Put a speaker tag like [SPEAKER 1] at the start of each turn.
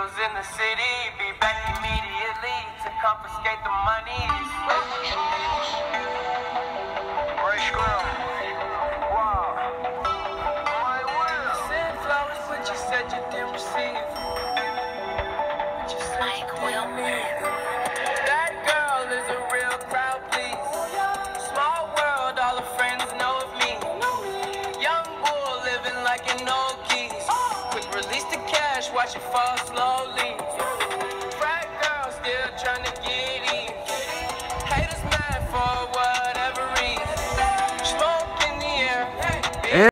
[SPEAKER 1] deals in the city. Be back immediately to confiscate the monies. Send flowers, but you said you didn't receive. That girl is a real crowd, please. Small world, all her friends know of me. Young bull living like an old keys. Quick release the cash, watch it fall slowly. Frat girl still trying to get in. Haters mad for what?